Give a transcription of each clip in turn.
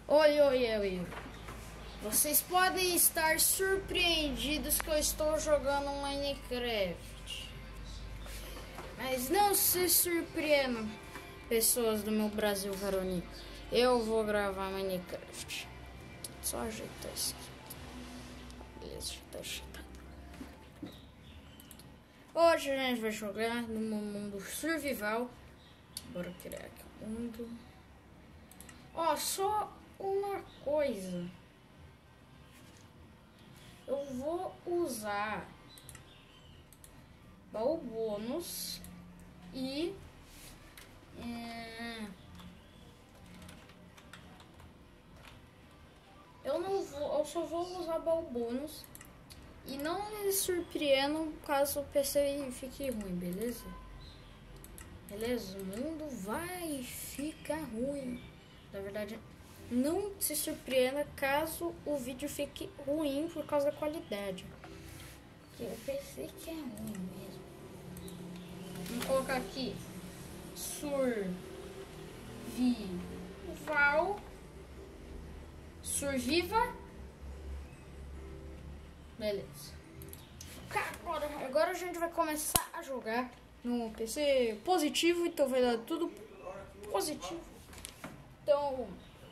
Oi, oi, oi. Vocês podem estar surpreendidos que eu estou jogando Minecraft. Mas não se surpreendam, pessoas do meu Brasil varonil. Eu vou gravar Minecraft. Só ajeitar isso aqui. Beleza, já tá ajeitado. Hoje a gente vai jogar no mundo survival. Bora criar aqui o mundo. Ó, só uma coisa. Eu vou usar baú bônus e eu só vou usar baú bônus e não me surpreendam caso o PC fique ruim, beleza? Beleza? O mundo vai ficar ruim. Na verdade, não se surpreenda caso o vídeo fique ruim por causa da qualidade. Porque o PC que é ruim mesmo. Vamos colocar aqui Surviva. Beleza. Agora a gente vai começar a jogar no PC positivo, então vai dar tudo positivo. Então,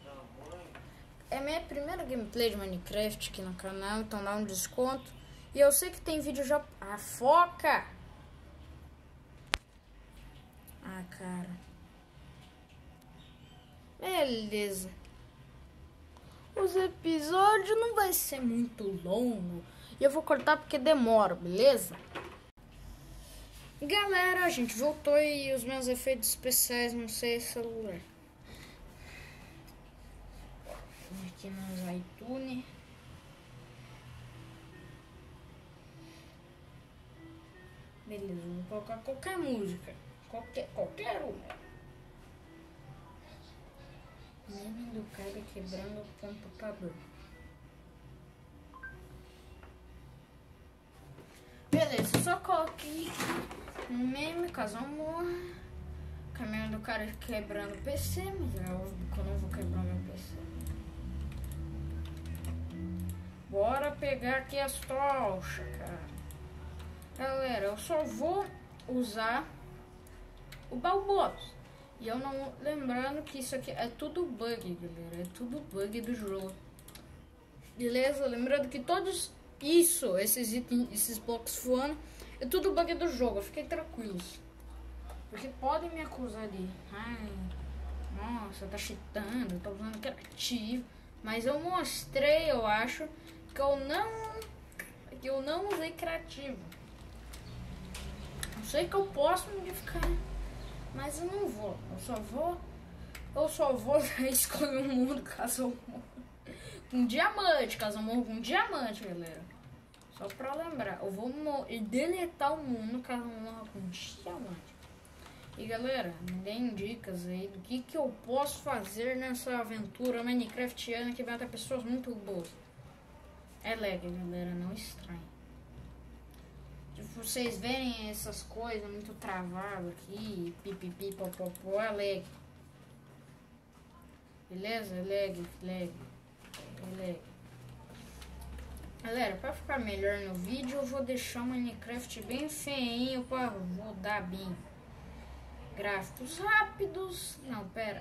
é minha primeira gameplay de Minecraft aqui no canal, então dá um desconto. E eu sei que tem vídeo já... Ah, foca! Ah, cara. Beleza. Os episódios não vai ser muito longo. E eu vou cortar porque demora, beleza? Galera, a gente voltou e os meus efeitos especiais não sei celular. Aqui nos iTunes. Beleza, vou colocar qualquer música. Qualquer uma. Meme do cara quebrando o computador. Beleza, só coloquei um meme, caso eu morra. Caminho do cara quebrando o PC, mas é óbvio que eu não vou quebrar meu PC. Bora pegar aqui as tochas, cara. Galera, eu só vou usar o baú bônus. E eu não... Lembrando que isso aqui é tudo bug, galera. É tudo bug do jogo. Beleza? Lembrando que todos esses itens, esses blocos voando, é tudo bug do jogo. Fiquem tranquilos. Porque podem me acusar de... Ai, nossa, tá cheatando, tá usando criativo. Mas eu mostrei, eu acho, que eu não usei criativo. Eu sei que eu posso modificar, mas eu não vou. Eu só vou escolher um mundo caso eu morra com diamante, caso eu morra com diamante, galera. Só pra lembrar, eu vou deletar o mundo caso eu morra com diamante. E galera, me deem dicas aí do que eu posso fazer nessa aventura minecraftiana que vai ter pessoas muito boas. É lag, galera, não estranho. Se vocês verem essas coisas muito travadas aqui, pipipi, popopó, é lag. Beleza? É lag. Galera, pra ficar melhor no vídeo, eu vou deixar o Minecraft bem feinho pra rodar bem. Gráficos rápidos. Não, pera.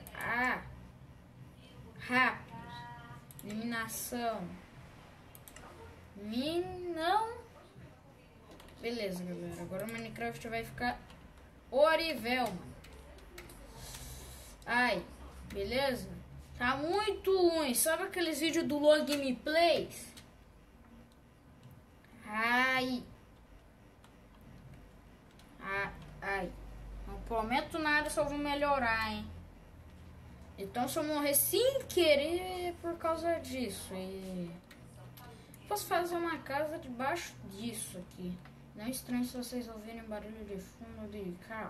Rápidos. Iluminação. Não. Beleza, galera. Agora o Minecraft vai ficar horrível, mano. Ai, beleza? Tá muito ruim. Sabe aqueles vídeos do Log Gameplays? Ai. Não prometo nada, só vou melhorar, hein? Então se eu morrer sem querer é por causa disso. E posso fazer uma casa debaixo disso aqui. Não é estranho se vocês ouvirem barulho de fundo de carro.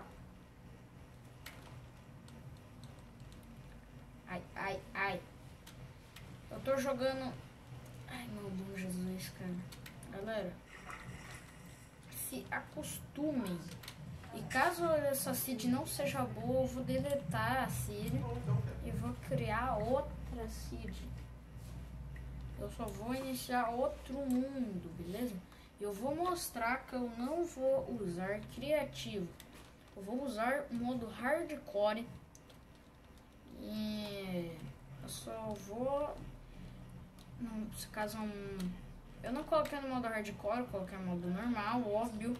Ai. Eu tô jogando... Ai, meu bom Jesus, cara. Galera, se acostumem. E caso essa seed não seja boa, eu vou deletar a seed e vou criar outra Seed. Eu só vou iniciar outro mundo, beleza? Eu vou mostrar que eu não vou usar criativo. Eu vou usar o modo hardcore. E eu só vou... caso eu não coloquei no modo hardcore, eu coloquei no modo normal, óbvio.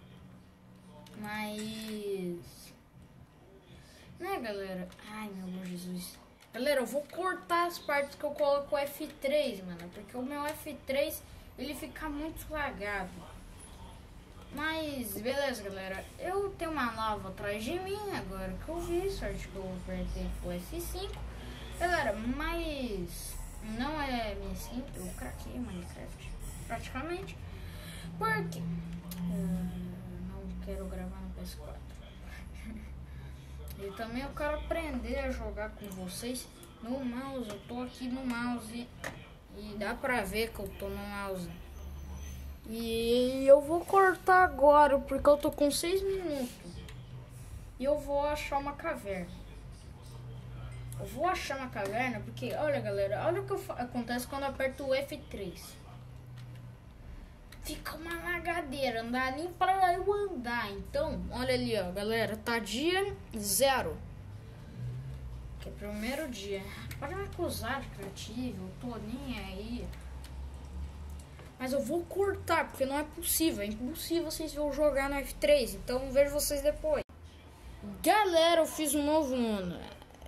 Mas... né, galera? Ai, meu Deus Jesus. Galera, eu vou cortar as partes que eu coloco o F3, mano. Porque o meu F3, ele fica muito lagado. Mas, beleza, galera. Eu tenho uma lava atrás de mim agora que eu vi. Sorte que eu apertei o F5. Galera, mas... não é minha skin. Eu craquei Minecraft, praticamente. Porque... não quero gravar no PS4. E também eu quero aprender a jogar com vocês no mouse. Eu tô aqui no mouse e dá pra ver que eu tô no mouse. E eu vou cortar agora porque eu tô com 6 minutos. E eu vou achar uma caverna. Eu vou achar uma caverna porque, olha galera, olha o que acontece quando eu aperto o F3. Fica uma lagadeira, não dá nem pra eu andar. Então, olha ali, ó, galera, tá dia 0. Que é o primeiro dia. Pode me acusar de criativo, eu tô nem aí. Mas eu vou cortar, porque não é possível. É impossível vocês vão jogar no F3. Então, vejo vocês depois. Galera, eu fiz um novo mundo.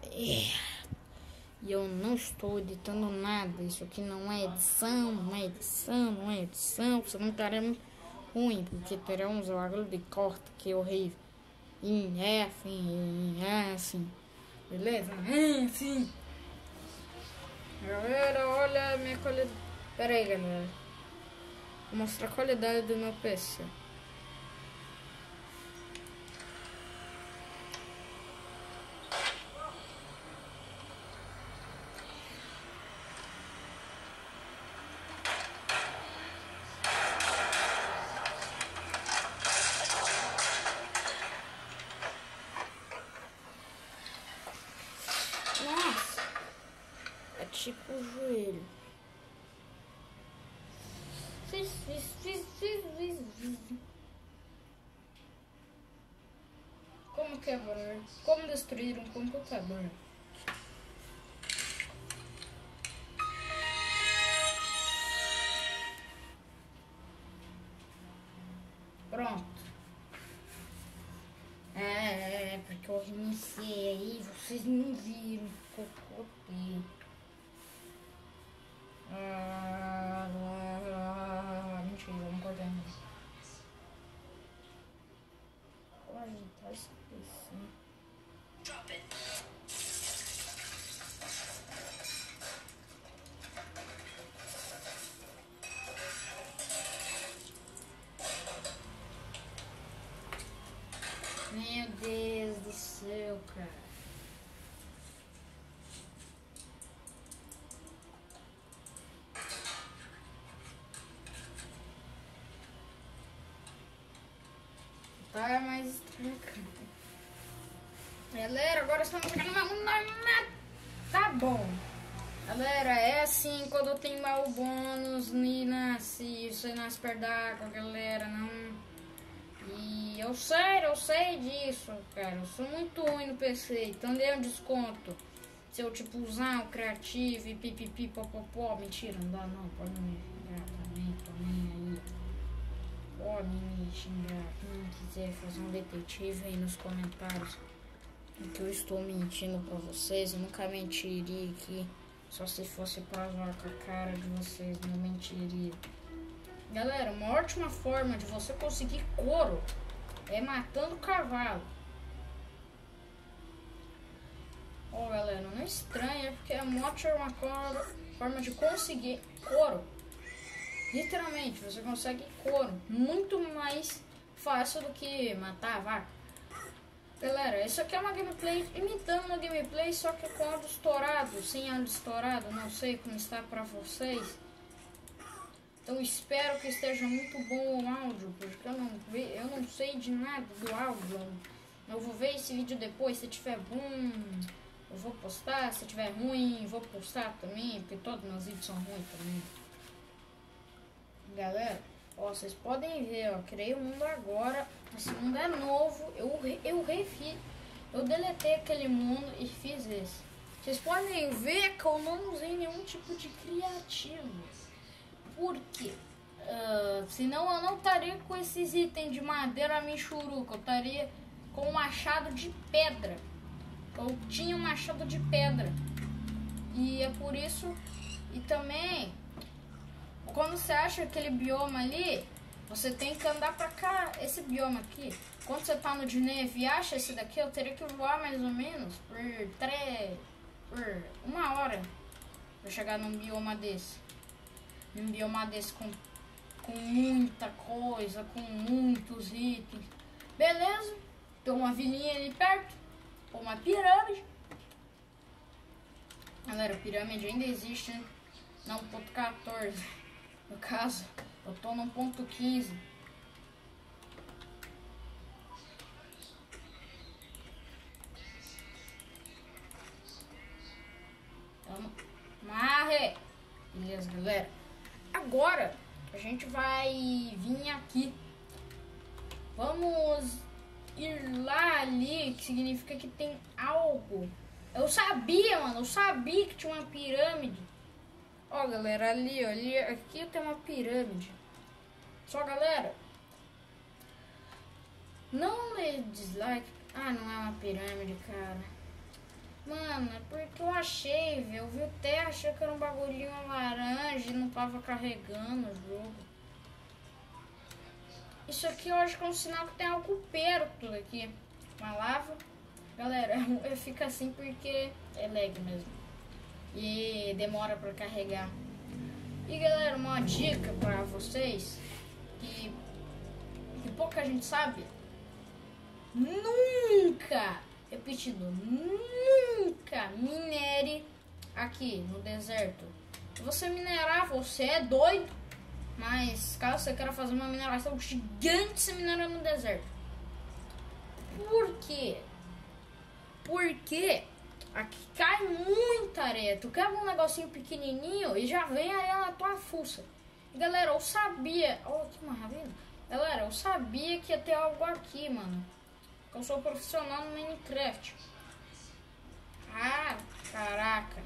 E eu não estou editando nada. Isso aqui não é edição, não é edição, não é edição. Você não teremos ruim, porque teremos o bagulho de corte que é horrível. Assim. Beleza? Assim. Galera, olha a minha qualidade. Pera aí, galera. Vou mostrar a qualidade do meu PC. Nossa, é tipo o joelho. Como quebrar? Como destruir um computador? Pronto. Porque eu reiniciei aí, vocês não viram que eu coloquei. Mentira, eu não cortei mais. Vou ajeitar isso assim. Drop it. Meu Deus do céu, cara. Tá mais estranho. Galera, agora estamos tá bom. Galera, é assim quando eu tenho mal bônus e nasce, você nasce perto d'água, galera, não. E eu sei disso, cara. Eu sou muito ruim no PC, então dei um desconto. Se eu tipo usar o criativo e pipipi popopó, mentira, não dá não, pode me xingar também, tô nem aí. Pode me xingar, quem quiser fazer um detetive aí nos comentários. Que eu estou mentindo pra vocês, eu nunca mentiria aqui. Só se fosse pra zoar com a cara de vocês, não mentiria. Galera, uma ótima forma de você conseguir couro é matando cavalo. Ó, galera, não estranha, porque a morte é uma forma de conseguir couro. Literalmente, você consegue couro muito mais fácil do que matar a vaca. Galera, isso aqui é uma gameplay imitando uma gameplay, só que com áudio estourado, sem áudio estourado, não sei como está pra vocês. Então espero que esteja muito bom o áudio, porque eu não sei de nada do áudio. Eu vou ver esse vídeo depois, se tiver bom, eu vou postar. Se tiver ruim, vou postar também, porque todos meus vídeos são ruins também. Galera, ó, vocês podem ver, ó, criei o mundo agora. Esse mundo é novo, eu refiz. Eu deletei aquele mundo e fiz esse. Vocês podem ver que eu não usei nenhum tipo de criativo. Por quê? Senão eu não estaria com esses itens de madeira michuruca. Eu estaria com um machado de pedra. Eu tinha um machado de pedra. E é por isso. E também, quando você acha aquele bioma ali, você tem que andar pra cá. Esse bioma aqui, quando você tá no de neve e acha esse daqui, eu teria que voar mais ou menos por 1 hora pra chegar num bioma desse. Num bioma desse com muita coisa, com muitos itens. Beleza? Tem uma vilinha ali perto, uma pirâmide. Galera, a pirâmide ainda existe, né? Não, ponto 14. No caso, eu tô no ponto 15. Marre! Beleza, galera. Agora a gente vai vir aqui. Vamos ir lá ali, que significa que tem algo. Eu sabia, mano. Eu sabia que tinha uma pirâmide. Ó, galera, ali, ó. Ali, aqui tem uma pirâmide. Só, galera, não dê dislike. Ah, não é uma pirâmide, cara. Mano, é porque eu achei, velho. Eu vi o terra, achei que era um bagulhinho laranja e não tava carregando o jogo. Isso aqui eu acho que é um sinal que tem algo perto daqui. Uma lava. Galera, eu fico assim porque é lag mesmo. E demora pra carregar. E galera, uma dica pra vocês que pouca gente sabe. Nunca, repetido, nunca minere aqui no deserto. Se você minerar, você é doido. Mas caso você queira fazer uma mineração gigante, você minera no deserto. Por quê? Porque aqui cai muita areia. Tu quebra um negocinho pequenininho e já vem areia na tua fuça. E galera, eu sabia. Oh, que maravilha. Galera, eu sabia que ia ter algo aqui, mano. Eu sou profissional no Minecraft. Ah, caraca.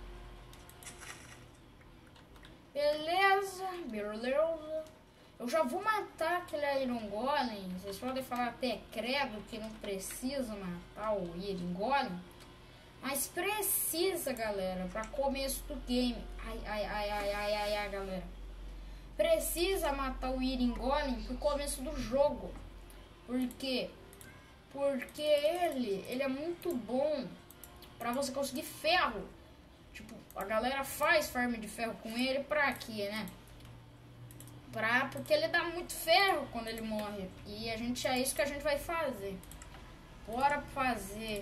Beleza, beleza. Eu já vou matar aquele Iron Golem. Vocês podem falar até credo que não precisa matar o Iron Golem. Mas precisa, galera, para começo do game. Ai, galera. Precisa matar o Iron Golem pro começo do jogo. Por quê? Porque ele é muito bom para você conseguir ferro. Tipo, a galera faz farm de ferro com ele pra quê, né? Porque ele dá muito ferro quando ele morre. E é isso que a gente vai fazer. Bora fazer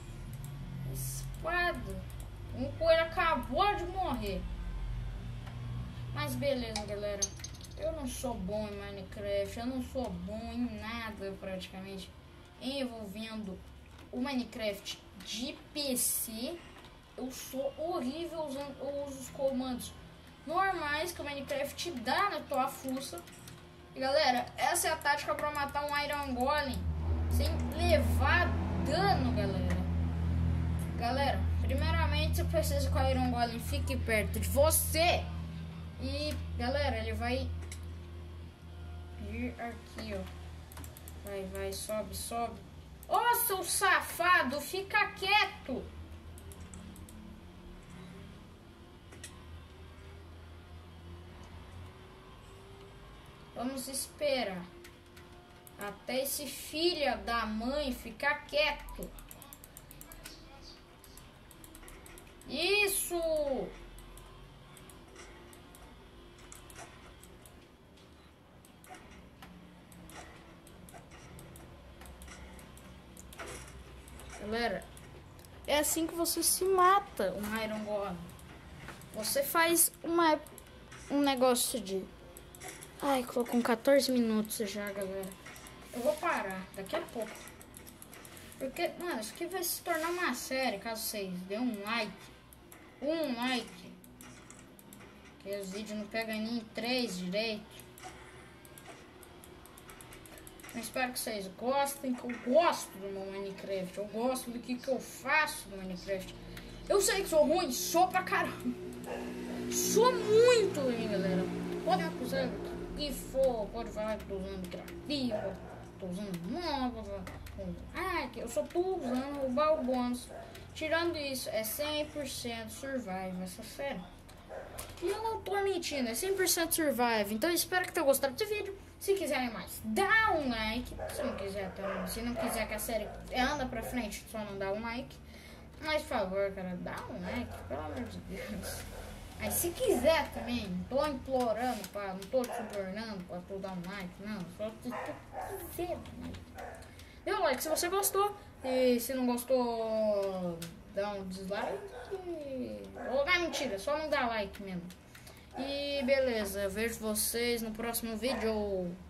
espada. Um coelho acabou de morrer. Mas beleza, galera. Eu não sou bom em Minecraft. Eu não sou bom em nada praticamente envolvendo o Minecraft de PC. Eu sou horrível usando. Eu uso os comandos normais que o Minecraft dá na tua fuça. E galera, essa é a tática para matar um Iron Golem sem levar dano, galera. Galera, primeiramente você precisa que o Iron Golem fique perto de você. E galera, ele vai vir aqui, ó. Vai, sobe. Ô, seu safado, fica quieto. Vamos esperar até esse filho da mãe ficar quieto. Isso! Galera, é assim que você se mata um Iron Golem. Você faz um negócio de... Ai, colocou 14 minutos já, galera. Eu vou parar daqui a pouco. Porque, mano, isso aqui vai se tornar uma série, caso vocês dêem um like. Um like. Que os vídeos não pegam nem 3 direito. Eu espero que vocês gostem, que eu gosto do meu Minecraft. Eu gosto do que eu faço no Minecraft. Eu sei que sou ruim, sou pra caramba. Sou muito ruim, galera. Podem acusar o que for, pode falar que tô usando criativo, tô usando móvel, que eu só tô usando o baú bônus. Tirando isso, é 100% survive essa série. E eu não tô mentindo, é 100% survive. Então eu espero que tenham gostado desse vídeo. Se quiserem mais, dá um like. Se não quiser também, se não quiser que a série anda pra frente, só não dá um like. Mas por favor, cara, dá um like, pelo amor de Deus. Mas se quiser também, não tô implorando, não tô te subornando pra tu dar um like, não. Só se tu quiser, né? Dê um like se você gostou. E se não gostou, dá um dislike. Ou não, mentira, só não dá like mesmo. E beleza, eu vejo vocês no próximo vídeo.